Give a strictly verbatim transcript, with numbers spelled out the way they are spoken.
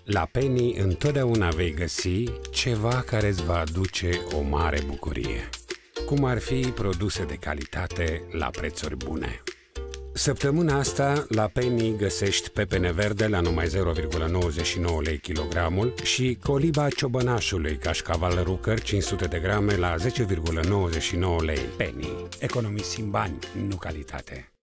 La Penny întotdeauna vei găsi ceva care îți va aduce o mare bucurie, cum ar fi produse de calitate la prețuri bune. Săptămâna asta, la Penny găsești pepene verde la numai zero virgulă nouăzeci și nouă lei kilogramul și coliba ciobănașului cașcaval rucăr cinci sute de grame la zece virgulă nouăzeci și nouă lei. Penny. Economisim bani, nu calitate.